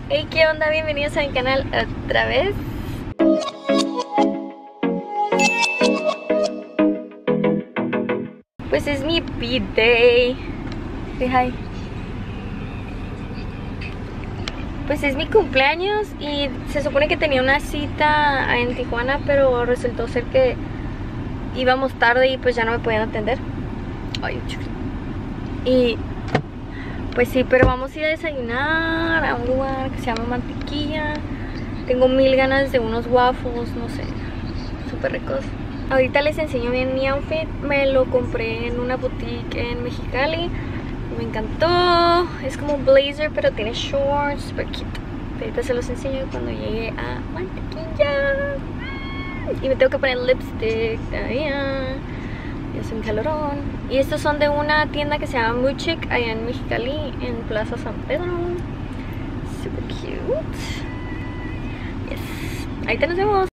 Hey, ¿qué onda? Bienvenidos a mi canal otra vez. Pues es mi B-Day. Say hi. Pues es mi cumpleaños y se supone que tenía una cita en Tijuana, pero resultó ser que íbamos tarde y pues ya no me podían atender. Ay, y pues sí, pero vamos a ir a desayunar a un lugar que se llama Mantequilla. Tengo mil ganas de unos waffles, no sé, súper ricos. Ahorita les enseño bien mi outfit. Me lo compré en una boutique en Mexicali. Me encantó. Es como un blazer, pero tiene shorts, súper cute. Ahorita se los enseño cuando llegue a Mantequilla. Y me tengo que poner lipstick todavía. Ya hace un calorón. Y estos son de una tienda que se llama Muchik, allá en Mexicali, en Plaza San Pedro. Super cute. Yes. Ahorita nos vemos.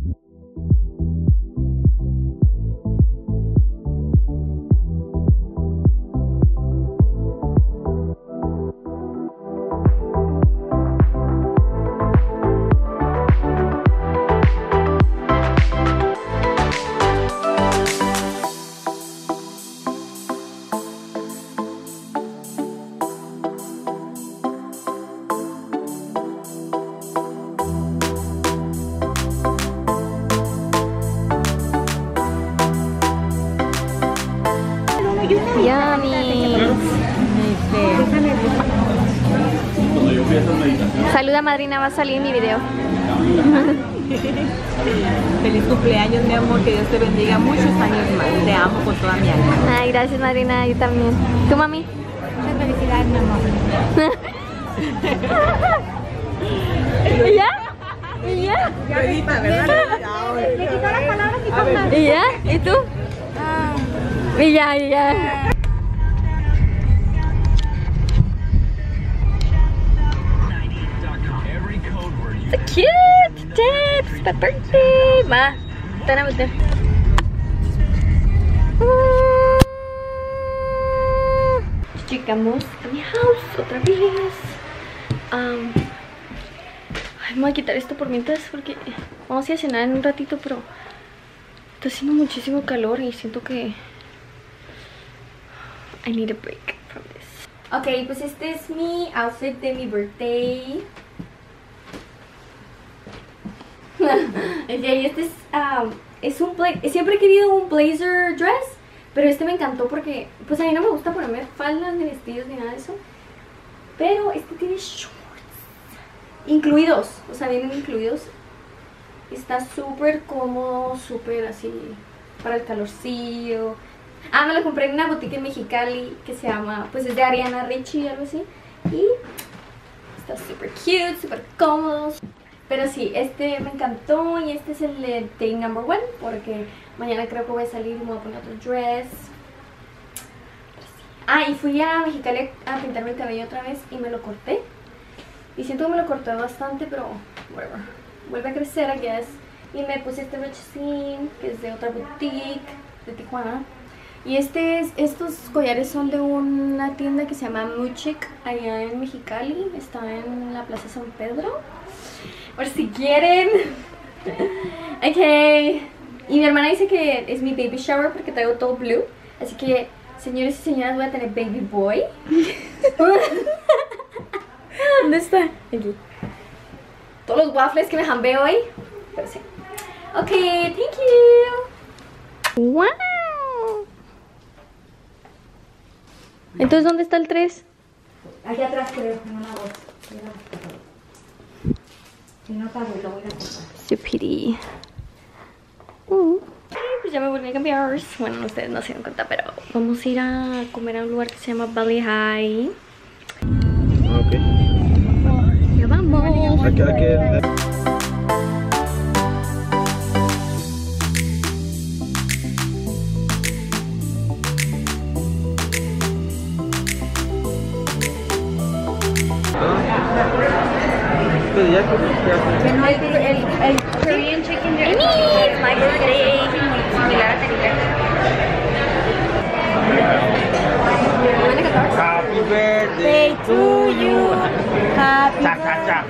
Saluda, madrina, va a salir mi video. Feliz cumpleaños, mi amor, que Dios te bendiga muchos años más. Te amo con toda mi alma. Ay, gracias, madrina, yo también. ¿Tú, mami? Muchas felicidades, mi amor. ¿Y ya? ¿Y ya? Le quitó las palabras y cosas. ¿Y ya? ¿Y tú? Y ya, y ya. So cute! Dad, it's my birthday! Ma, tana mo din. Llegamos a mi house otra vez. Ay, me voy a quitar esto por mientras porque vamos a ir a cenar en un ratito, pero está haciendo muchísimo calor y siento que I need a break from this. Ok, pues este es mi outfit de mi birthday. Okay, este es un siempre he querido un blazer dress, pero este me encantó porque pues a mí no me gusta ponerme faldas ni vestidos ni nada de eso, pero este tiene shorts incluidos, o sea, vienen incluidos. Está súper cómodo, súper así para el calorcillo. Me lo compré en una boutique en Mexicali que se llama, pues es de Ariana Richie, algo así, y está súper cute, súper cómodo. Pero sí, este me encantó y este es el de day number 1 porque mañana creo que voy a salir y me voy a poner otro dress. Y fui a Mexicali a pintarme el cabello otra vez y me lo corté. Y siento que me lo corté bastante, pero whatever. Vuelve a crecer, I guess. Y me puse este brochecín que es de otra boutique de Tijuana. Y estos collares son de una tienda que se llama Muchik allá en Mexicali. Está en la Plaza San Pedro. Por si quieren. Ok. Y mi hermana dice que es mi baby shower porque traigo todo blue. Así que, señores y señoras, voy a tener baby boy. ¿Dónde está? Aquí. Todos los waffles que me jambé hoy. Pero sí. Ok, thank you. Wow. Entonces, ¿dónde está el 3? Aquí atrás creo, en una bolsa. Si no pago, lo voy a comprar. Supiri. Pues ya me volví a cambiar. Bueno, ustedes no se dan cuenta, pero vamos a ir a comer a un lugar que se llama Valley High. Ok. Ya vamos. Aquí. No, el Korean chicken there. It's my birthday. Similar a Tenerife. Happy birthday to you. Happy Cha, cha, cha.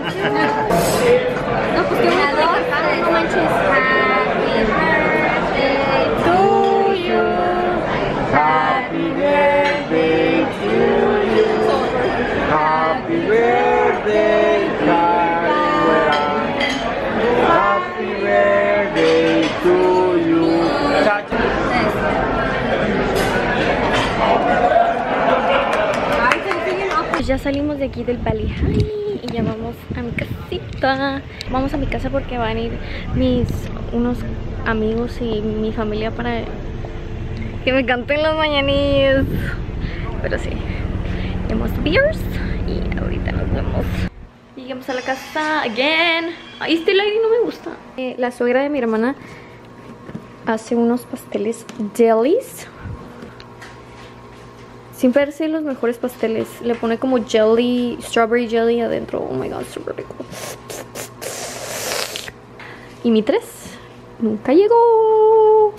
No, pues que una dos, no manches. Happy birthday to you. Happy birthday to you. Happy birthday, Caruela. Happy birthday to you. Cha, cha. Pues ya salimos de aquí del Bali High y ya vamos a mi casita. Vamos a mi casa porque van a ir unos amigos y mi familia para que me canten las mañanías. Pero sí, hemos beers y ahorita nos vemos. Llegamos a la casa again. Ay, este lighting no me gusta. La suegra de mi hermana hace unos pasteles delis. Siempre hace los mejores pasteles. Le pone como jelly, strawberry jelly adentro. Oh my god, super rico. Y mi 3 nunca llegó.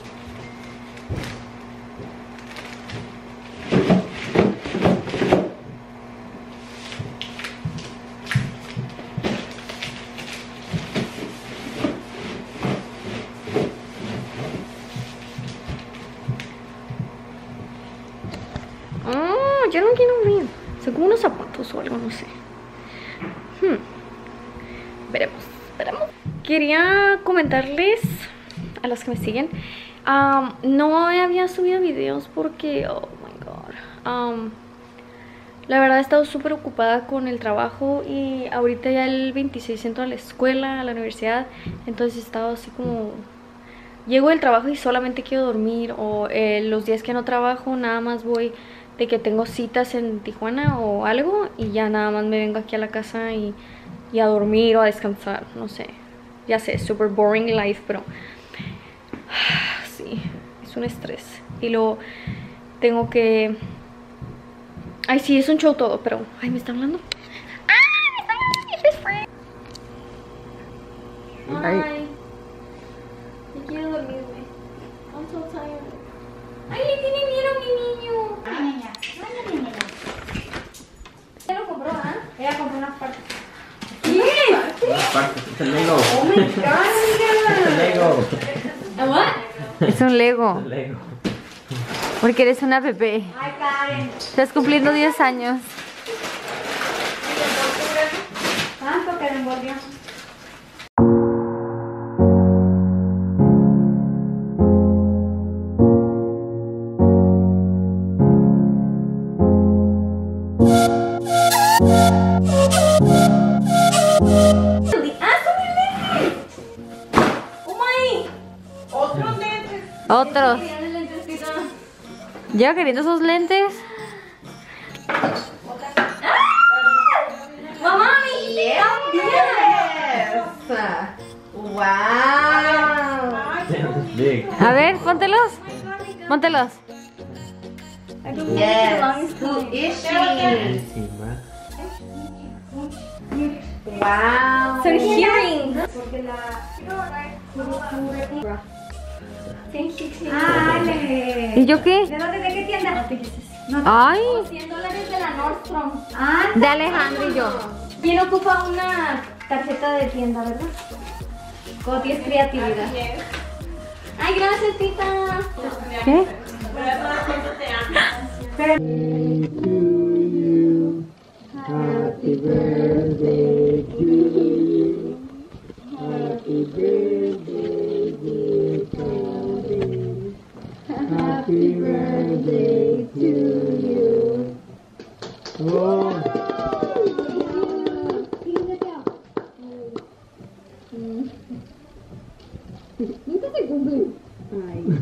Yo no quiero ver. Son como unos zapatos o algo, no sé. Veremos. Quería comentarles a los que me siguen. No había subido videos porque, oh my god. La verdad he estado súper ocupada con el trabajo y ahorita ya el 26 entro a la escuela, a la universidad. Entonces he estado así como... Llego del trabajo y solamente quiero dormir, o los días que no trabajo nada más voy de que tengo citas en Tijuana o algo y ya nada más me vengo aquí a la casa y a dormir o a descansar, no sé. Ya sé, super boring life, pero sí, es un estrés. Y luego tengo que... Ay, sí, es un show todo, pero... Ay, ¿me está hablando? ¡Ah! ¡Me está hablando mi best friend! Ay, yo quiero dormirme. I'm so tired. ¡Ay, le tiene miedo a mi niño! ¿Ella lo compró, ah? Ella compró unas partes. ¿Qué? Es el Lego. Oh my god, Es el Lego. mira. ¿What? Es un Lego, El Lego. porque eres una bebé. Ay, Karen. Estás cumpliendo 10 años. ¿Cuánto que le envolvió? Otros. ¿Lleva queriendo esos lentes? ¡Mamá! Big. A ver, póntelos. Póntelos. Who is she? Encima. Wow. Son hearing. ¿Y yo qué? ¿De dónde? ¿De qué tienda? Ay, $100 de la Nordstrom. de Alejandro y yo. ¿Quién ocupa una tarjeta de tienda, verdad? Cuando tienes creatividad. Ay, gracias, tita. ¿Qué? Happy birthday to you. Happy birthday, dear Karen. Happy birthday to you. Oh. Nunca se cumple. Ay.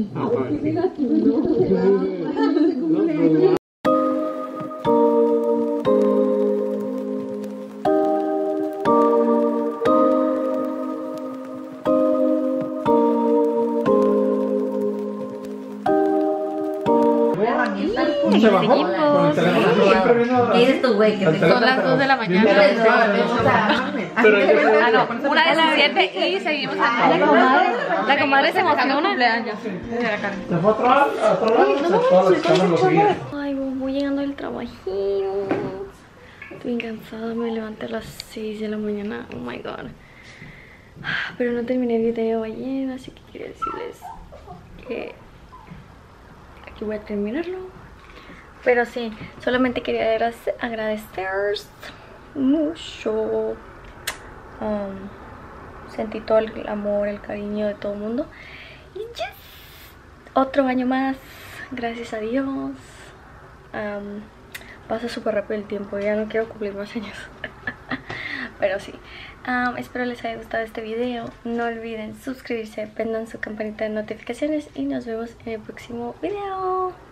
¿Se bajó? Con el teléfono siempre viendo. ¿Qué dices tú, güey? Son las 2 de la mañana. Pero yo Ah, no, 1:17 y seguimos aquí. La comadre se emociona. se fue a otro lado, todas las cámaras lo seguían. Ay, voy llegando del trabajito. Estoy bien cansada, me levanté a las 6 de la mañana. Oh my god. Pero no terminé el video ayer, así que quería decirles que aquí voy a terminarlo. Pero sí, solamente quería agradecer mucho. Sentí todo el amor, el cariño de todo el mundo. Y yes, otro año más, gracias a Dios. Pasa súper rápido el tiempo, ya no quiero cumplir más años. Pero sí, espero les haya gustado este video. No olviden suscribirse, prendan su campanita de notificaciones y nos vemos en el próximo video.